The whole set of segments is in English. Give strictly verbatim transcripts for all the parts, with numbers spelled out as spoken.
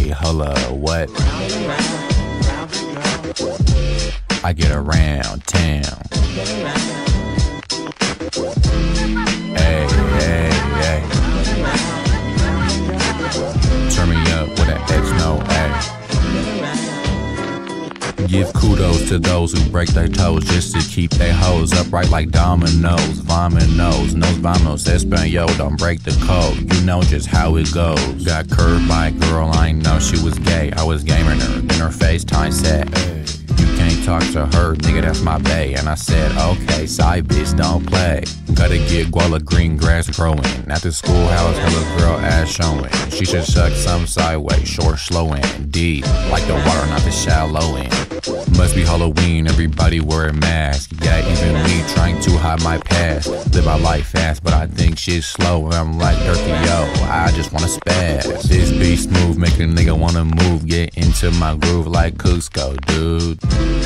Hey, holla, what? I get around town. Hey, hey, hey. Turn me up with an X, no A. Give kudos to those who break their toes just to keep their hoes upright like dominoes. Vomit nose, nos vamos, Espanol, don't break the code. You know just how it goes. Got curved by a girl, I ain't know she was gay. I was gaming her, then her FaceTime said, you can't talk to her, nigga, that's my bae. And I said, okay, side bitch, don't play. Gotta get guala green grass growing. At the schoolhouse, hella girl ass showing. She should suck some sideways, short, slow, and deep. Like the water, not the shallow end. Must be Halloween, everybody wear a mask. Yeah, even me trying to hide my past. Live my life fast, but I think shit's slow. And I'm like, dirty, yo, I just wanna spaz. This beat smooth, make a nigga wanna move. Get into my groove like Cusco, dude.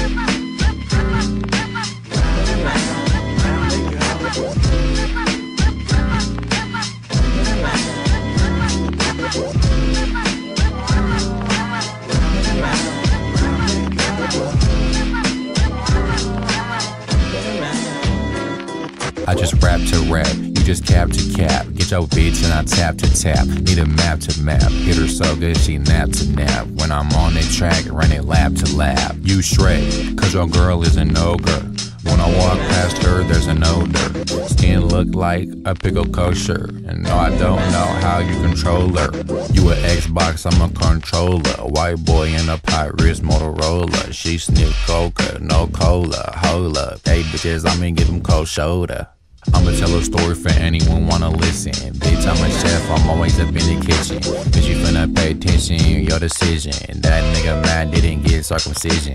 I just rap to rap, you just cap to cap. Get your bitch and I tap to tap. Need a map to map, hit her so good she nap to nap. When I'm on the track, run it lap to lap. You straight, cause your girl is an ogre. When I walk past her, there's an odor. Skin look like a pickle kosher. And no, I don't know how you control her. You a Xbox, I'm a controller. White boy in a pot wrist Motorola. She sniff coca, no cola. Hold up, hey bitches, I'ma give them cold shoulder. I'ma tell a story for anyone wanna listen. Bitch, I'm a chef, I'm always up in the kitchen. Bitch, you finna pay attention, your decision. That nigga mad didn't get circumcision.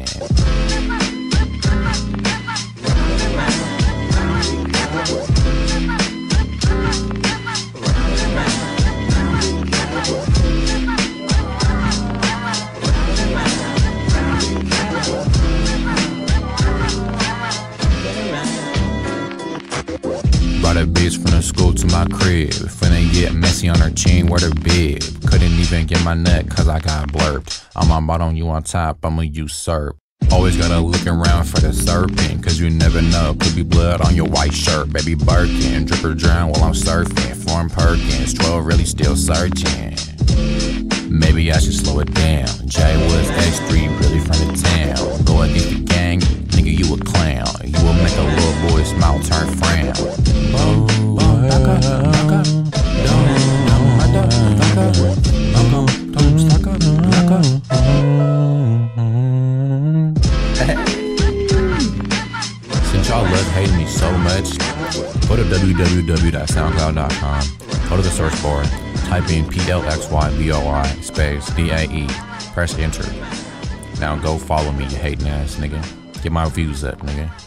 Brought a bitch from the school to my crib. Finna get messy on her chin, where the bib. Couldn't even get my nut cause I got blurped. I'm on bottom, you on top, I'ma usurp. Always gotta look around for the serpent, cause you never know, could be blood on your white shirt. Baby Birkin, drip or drown while I'm surfing. Foreign Perkins, twelve really still searching. Maybe I should slow it down. J Woods X three really from the town. Go against the gang, nigga you a clown. You will make a little boy smile turn frown. Oh, oh, back up, back up. Don't, don't, back up, back up. Back up, don't stack up, back up. Since y'all love hating me so much, go to w w w dot soundcloud dot com. Go to the search bar, type in P L X Y B O I space D A E, press enter. Now go follow me, you hating ass nigga. Get my views up, nigga.